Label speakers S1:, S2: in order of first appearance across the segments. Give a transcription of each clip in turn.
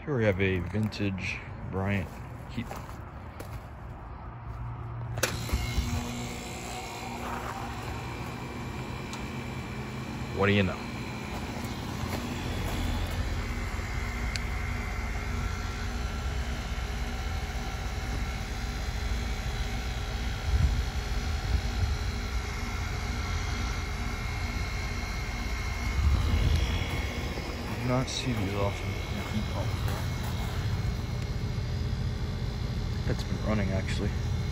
S1: Here we have a vintage Bryant heat pump. What do you know? I do not see these often in a heat pump. It's been running actually.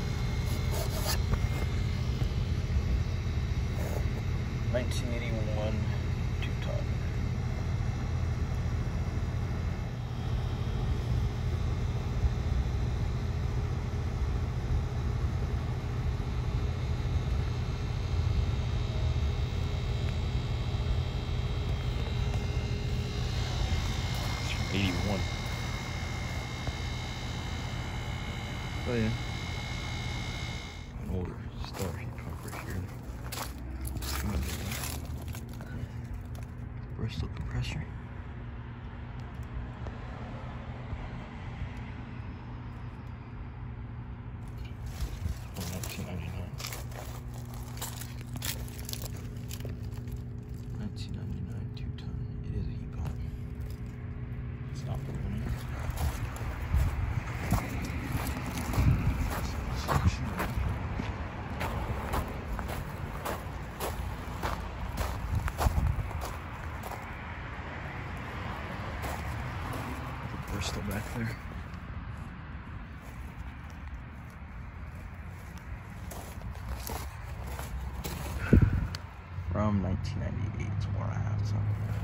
S1: $1981 two-ton. It's from 81. Oh yeah. An older Star heat pump right here. Bristol compressor. From 1999. 1999 two-ton. It is a heat pump. It's not running. Bristol back there. From 1998 is what I have. So.